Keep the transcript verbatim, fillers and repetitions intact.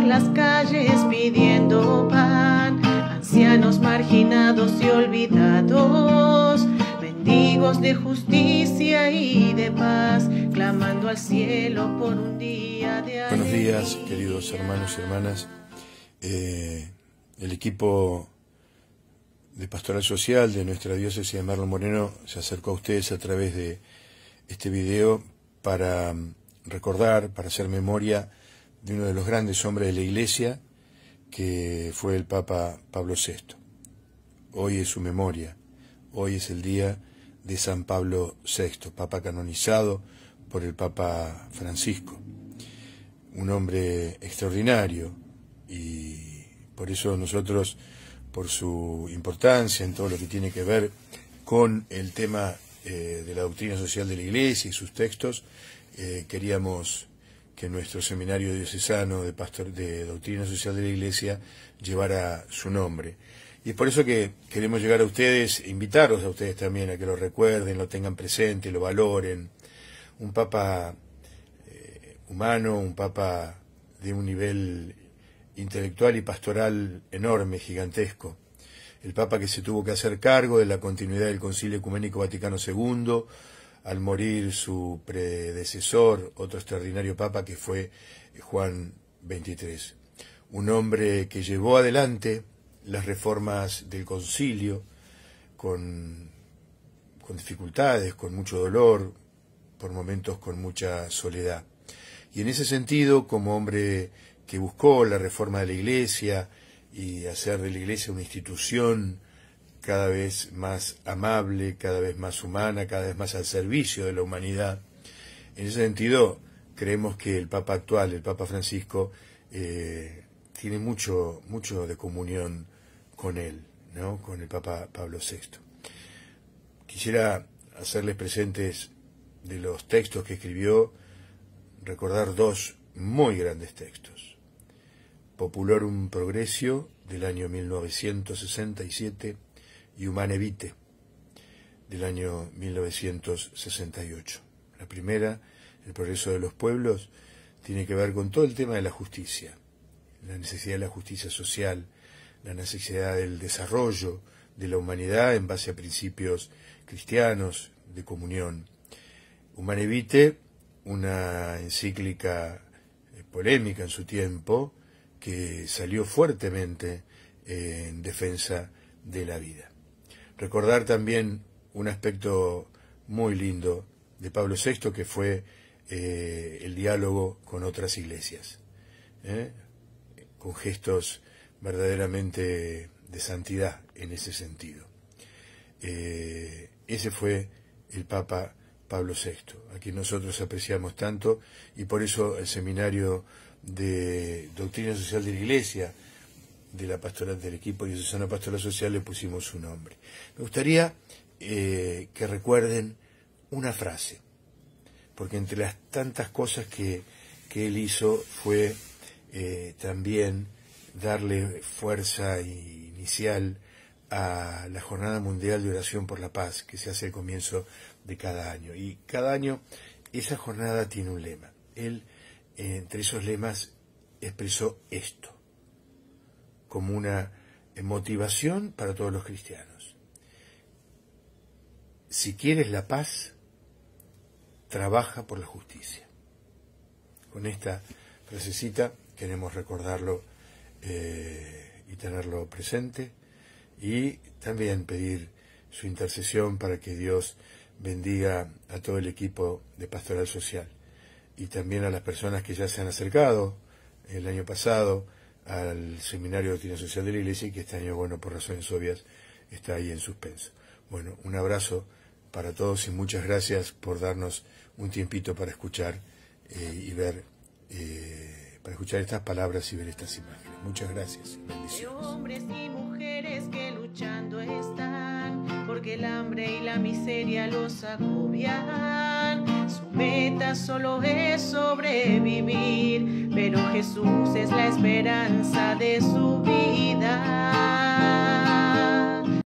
las calles pidiendo pan, ancianos marginados y olvidados, mendigos de justicia y de paz, clamando al cielo por un día de alegría. Buenos días, queridos hermanos y hermanas. Eh, el equipo de Pastoral Social de nuestra diócesis de Merlo Moreno se acercó a ustedes a través de este video para recordar, para hacer memoria de uno de los grandes hombres de la Iglesia, que fue el Papa Pablo sexto. Hoy es su memoria, hoy es el día de San Pablo sexto, Papa canonizado por el Papa Francisco. Un hombre extraordinario, y por eso nosotros, por su importancia en todo lo que tiene que ver con el tema eh, de la doctrina social de la Iglesia y sus textos, eh, queríamos que nuestro seminario diocesano de, pastor, de doctrina social de la Iglesia llevara su nombre. Y es por eso que queremos llegar a ustedes, invitarlos a ustedes también a que lo recuerden, lo tengan presente, lo valoren. Un Papa eh, humano, un Papa de un nivel intelectual y pastoral enorme, gigantesco. El Papa que se tuvo que hacer cargo de la continuidad del Concilio Ecuménico Vaticano segundo, al morir su predecesor, otro extraordinario Papa que fue Juan veintitrés. Un hombre que llevó adelante las reformas del concilio con, con dificultades, con mucho dolor, por momentos con mucha soledad. Y en ese sentido, como hombre que buscó la reforma de la Iglesia y hacer de la Iglesia una institución cada vez más amable, cada vez más humana, cada vez más al servicio de la humanidad. En ese sentido, creemos que el Papa actual, el Papa Francisco, eh, tiene mucho, mucho de comunión con él, ¿no? Con el Papa Pablo sexto. Quisiera hacerles presentes de los textos que escribió, recordar dos muy grandes textos. Populorum Progressio, del año mil novecientos sesenta y siete, y Humane Vitae, del año mil novecientos sesenta y ocho. La primera, el progreso de los pueblos, tiene que ver con todo el tema de la justicia, la necesidad de la justicia social, la necesidad del desarrollo de la humanidad en base a principios cristianos de comunión. Humane Vitae, una encíclica polémica en su tiempo, que salió fuertemente en defensa de la vida. Recordar también un aspecto muy lindo de Pablo sexto, que fue eh, el diálogo con otras iglesias, ¿eh? con gestos verdaderamente de santidad en ese sentido. Eh, ese fue el Papa Pablo sexto, a quien nosotros apreciamos tanto, y por eso el seminario de Doctrina Social de la Iglesia, de la pastoral del equipo diocesano Pastoral Social, le pusimos su nombre. Me gustaría eh, que recuerden una frase, porque entre las tantas cosas que, que él hizo fue eh, también darle fuerza inicial a la Jornada Mundial de Oración por la Paz, que se hace al comienzo de cada año. Y cada año esa jornada tiene un lema. Él, eh, entre esos lemas, expresó esto como una motivación para todos los cristianos. Si quieres la paz, trabaja por la justicia. Con esta frasecita queremos recordarlo eh, y tenerlo presente, y también pedir su intercesión para que Dios bendiga a todo el equipo de Pastoral Social, y también a las personas que ya se han acercado el año pasado al Seminario de Doctrina Social de la Iglesia, y que este año, bueno, por razones obvias, está ahí en suspenso. Bueno, un abrazo para todos y muchas gracias por darnos un tiempito para escuchar eh, y ver, eh, para escuchar estas palabras y ver estas imágenes. Muchas gracias. Bendiciones. Hombres y mujeres que luchando están, porque el hambre y la miseria los agobian. Su meta solo es sobrevivir, pero Jesús es la esperanza de su vida.